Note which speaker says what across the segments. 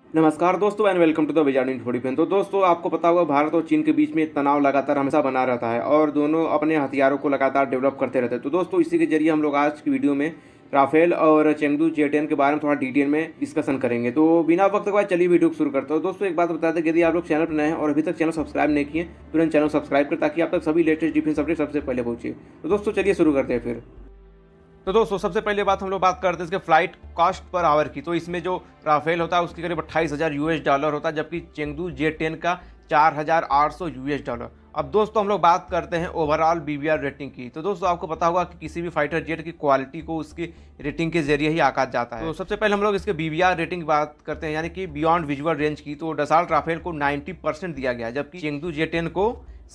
Speaker 1: नमस्कार दोस्तों and welcome to the wizard इन्फोडिफेन। तो दोस्तों आपको पता होगा भारत और चीन के बीच में तनाव लगातार हमेशा बना रहता है और दोनों अपने हथियारों को लगातार डेवलप करते रहते हैं। तो दोस्तों इसी के जरिए हम लोग आज की वीडियो में राफेल और चेंगडू J-10 के बारे में थोड़ा डिटेल में डिस्कशन करेंगे। तो बिना वक्त के बाद चलिए वीडियो को शुरू करते हैं। दोस्तों एक बात बता दें, यदि आप लोग चैनल पर नए हैं और अभी तक चैनल सब्सक्राइब नहीं किए तुरंत चैनल सब्सक्राइब करें ताकि आप तक सभी लेटेस्ट डिफेंस अपडेट सबसे पहले पहुंचे। तो दोस्तों चलिए शुरू करते हैं फिर। तो दोस्तों सबसे पहले बात हम लोग बात करते हैं इसके फ्लाइट कॉस्ट पर आवर की। तो इसमें जो राफेल होता है उसकी करीब $28,000 होता है, जबकि चेंगडू J-10 का $4,800। अब दोस्तों हम लोग बात करते हैं ओवरऑल BVR रेटिंग की। तो दोस्तों आपको पता होगा कि किसी भी फाइटर जेट की क्वालिटी को उसकी रेटिंग के जरिए ही आंका जाता है। तो सबसे पहले हम लोग इसके BVR रेटिंग की बात करते हैं, यानी कि बियॉन्ड विजुअल रेंज की। तो डसाल्ट राफेल को 90% दिया गया है, जबकि चेंगडू J-10 को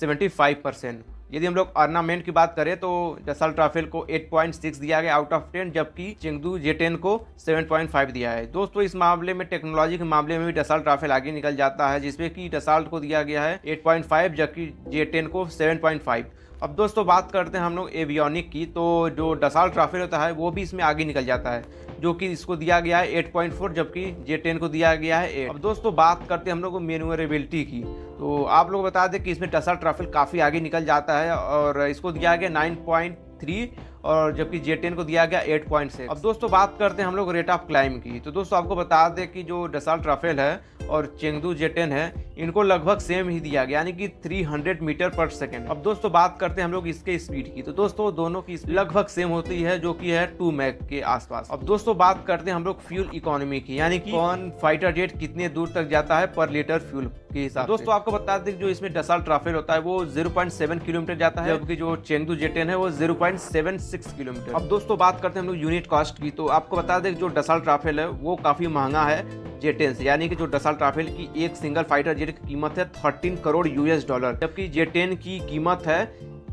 Speaker 1: 75%। यदि हम लोग ऑर्नामेंट की बात करें तो डसाल्ट राफेल को 8.6 दिया गया आउट ऑफ 10, जबकि चेंगडू J-10 को 7.5 दिया है। दोस्तों इस मामले में टेक्नोलॉजी के मामले में भी डसाल्ट राफेल आगे निकल जाता है, जिसमें कि डसाल्ट को दिया गया है 8.5 जबकि J-10 को 7.5। अब दोस्तों बात करते हैं हम लोग एवियोनिक की। तो जो डसाल्ट राफेल होता है वो भी इसमें आगे निकल जाता है, जो कि इसको दिया गया है 8.4 जबकि J-10 को दिया गया है 8। अब दोस्तों बात करते हैं हम लोग मैन्यूवरेबिलिटी की। तो आप लोग बता दें कि इसमें डसाल्ट राफेल काफ़ी आगे निकल जाता है और इसको दिया गया 9.3 और जबकि J-10 को दिया गया 8.6। अब दोस्तों बात करते हैं हम लोग रेट ऑफ क्लाइम की। तो दोस्तों आपको बता दें कि जो डसाल्ट राफेल है और चेंगडू J-10 है इनको लगभग सेम ही दिया गया, यानी कि 300 मीटर पर सेकेंड। अब दोस्तों बात करते हैं हम लोग इसके स्पीड की। तो दोस्तों दोनों की लगभग सेम होती है, जो कि है 2 मैक के आसपास। अब दोस्तों बात करते हैं हम लोग फ्यूल इकोनॉमी की, यानी कि कौन फाइटर जेट कितने दूर तक जाता है पर लीटर फ्यूल के हिसाब से। दोस्तों आपको बता दें जो इसमें डसाल्ट राफेल होता है वो 0.7 किलोमीटर जाता है, जबकि जो चेंगडू J-10 है वो 0.76 किलोमीटर। अब दोस्तों बात करते हैं हम लोग यूनिट कॉस्ट की। तो आपको बता दें जो डसाल्ट राफेल है वो काफी महंगा है J-10 से, यानी कि जो डसाल्ट राफेल की एक सिंगल फाइटर जेट की कीमत है $13 करोड़, जबकि J-10 की कीमत है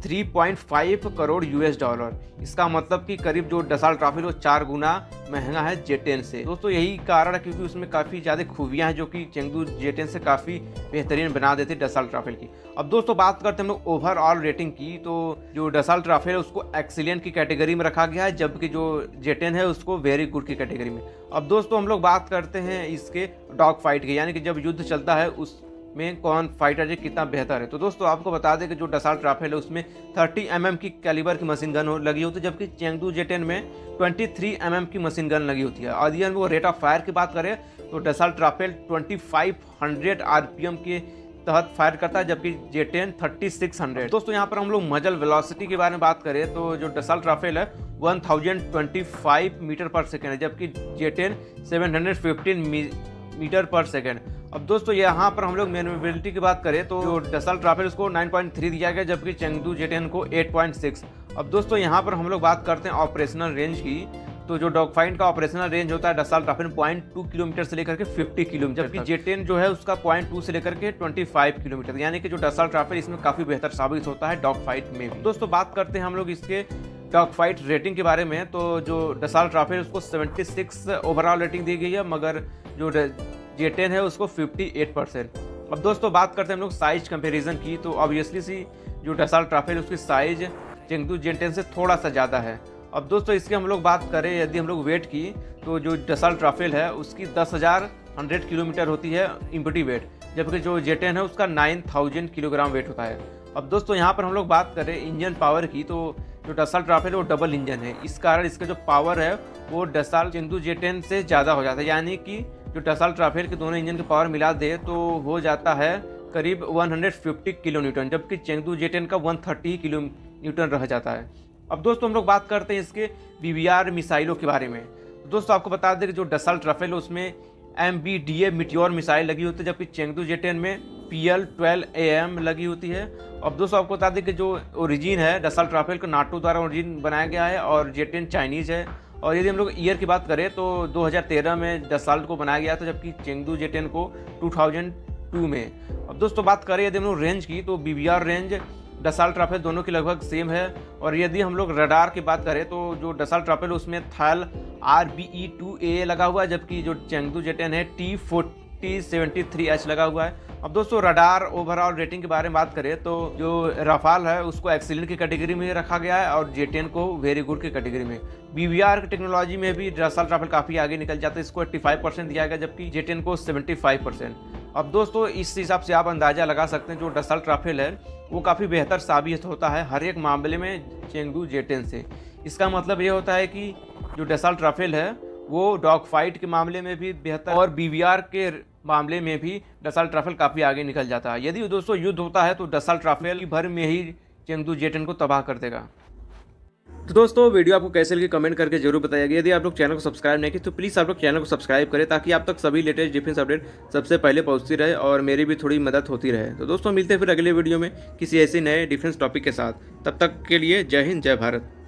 Speaker 1: 3.5 करोड़ $। इसका मतलब कि करीब जो डसाल्ट राफेल वो 4 गुना महंगा है J-10 से। दोस्तों यही कारण है क्योंकि उसमें काफ़ी ज़्यादा खूबियाँ हैं जो कि चेंगडू J-10 से काफ़ी बेहतरीन बना देते डसाल्ट राफेल की। अब दोस्तों बात करते हैं हम लोग ओवरऑल रेटिंग की। तो जो डसाल्ट राफेल है उसको एक्सीलेंट की कैटेगरी में रखा गया है, जबकि जो J-10 है उसको वेरी गुड की कैटेगरी में। अब दोस्तों हम लोग बात करते हैं इसके डॉग फाइट की, यानी कि जब युद्ध चलता है उस में कौन फाइटर जेट कितना बेहतर है। तो दोस्तों आपको बता दें कि जो डसाल्ट राफेल है उसमें 30 mm की कैलिबर की मशीन गन लगी होती है, जबकि चेंगडू J-10 में 23 mm की मशीन गन लगी होती है। और यदि वो रेट ऑफ फायर की बात करें तो डसाल्ट राफेल 2500 RPM के तहत फायर करता है, जबकि J-10 3600। दोस्तों यहाँ पर हम लोग मजल वेलोसिटी के बारे में बात करें तो जो डसाल्ट राफेल है 1025 मीटर पर सेकेंड है, जबकि J-10 715 मीटर पर सेकेंड। अब दोस्तों यहाँ पर हम लोग मैन्यूवरेबिलिटी की बात करें तो जो डसाल्ट राफेल उसको 9.3 दिया गया, जबकि चेंगडू J-10 को 8.6। अब दोस्तों यहाँ पर हम लोग बात करते हैं ऑपरेशनल रेंज की। तो जो डॉग फाइट का ऑपरेशनल रेंज होता है डसाल्ट राफेल 0.2 किलोमीटर से लेकर के 50 किलोमीटर, जबकि J-10 जो है उसका 0.2 से लेकर के 25 किलोमीटर, यानी कि जो डसाल्ट राफेल इसमें काफ़ी बेहतर साबित होता है डॉग फाइट में भी। दोस्तों बात करते हैं हम लोग इसके डॉग फाइट रेटिंग के बारे में। तो जो डसाल्ट राफेल उसको 76 ओवरऑल रेटिंग दी गई है, मगर जो J-10 है उसको 58%। अब दोस्तों बात करते हैं हम लोग साइज कंपैरिजन की। तो ऑब्वियसली सी जो डसाल्ट राफेल उसकी साइज चेंगडू J-10 से थोड़ा सा ज़्यादा है। अब दोस्तों इसकी हम लोग बात करें यदि हम लोग वेट की तो जो डसाल्ट राफेल है उसकी 10,100 किलोमीटर होती है इम्पटी वेट, जबकि जो J-10 है उसका 9000 किलोग्राम वेट होता है। अब दोस्तों यहाँ पर हम लोग बात करें इंजन पावर की तो जो डसाल्ट राफेल वो डबल इंजन है, इस कारण इसका जो पावर है वो डसाल्ट चेंगडू J-10 से ज़्यादा हो जाता है, यानी कि जो डसाल्ट राफेल के दोनों इंजन की पावर मिला दे तो हो जाता है करीब 150 किलो न्यूटन, जबकि चेंगडू J-10 का 130 किलो न्यूटन रह जाता है। अब दोस्तों हम लोग बात करते हैं इसके BVR मिसाइलों के बारे में। दोस्तों आपको बता दें कि जो डसाल्ट राफेल है उसमें MBDA मिटियोर मिसाइल लगी होती है, जबकि चेंगडू J-10 में PL-12AM लगी होती है। अब दोस्तों आपको बता दें कि जो ओरिजिन है डसाल्ट राफेल को नाटो द्वारा ओरिजिन बनाया गया है और J-10 चाइनीज़ है। और यदि हम लोग ईयर की बात करें तो 2013 में डसाल्ट को बनाया गया था, जबकि चेंगडू J-10 को 2002 में। अब दोस्तों बात करें यदि हम लोग रेंज की तो BVR रेंज डसाल्ट राफेल दोनों की लगभग सेम है। और यदि हम लोग रडार की बात करें तो जो डसाल्ट राफेल उसमें थैल RBE-2A लगा हुआ है, जबकि जो चेंगडू J-10 है T-73H लगा हुआ है। अब दोस्तों रडार ओवरऑल रेटिंग के बारे में बात करें तो जो राफाल है उसको एक्सीलेंट की कैटेगरी में रखा गया है और J-10 को वेरी गुड की कैटेगरी में। BVR की टेक्नोलॉजी में भी डसाल्ट राफेल काफ़ी आगे निकल जाता है, इसको 85% दिया गया जबकि J-10 को 75%। अब दोस्तों इस हिसाब से आप अंदाज़ा लगा सकते हैं जो डसाल्ट राफेल है वो काफ़ी बेहतर साबित होता है हर एक मामले में चेंगडू J-10 से। इसका मतलब ये होता है कि जो डसाल्ट राफेल है वो डॉग फाइट के मामले में भी बेहतर और BVR के मामले में भी डसाल्ट राफेल काफ़ी आगे निकल जाता है। यदि दोस्तों युद्ध होता है तो डसाल्ट राफेल भर में ही चेंगडू J-10 को तबाह कर देगा। तो दोस्तों वीडियो आपको कैसे लगी कमेंट करके जरूर बताइएगा। यदि आप लोग चैनल को सब्सक्राइब नहीं किए तो प्लीज़ आप लोग चैनल को सब्सक्राइब करें ताकि आप तक सभी लेटेस्ट डिफेंस अपडेट सबसे पहले पहुंचती रहे और मेरी भी थोड़ी मदद होती रहे। तो दोस्तों मिलते हैं फिर अगले वीडियो में किसी ऐसे नए डिफेंस टॉपिक के साथ। तब तक के लिए जय हिंद जय भारत।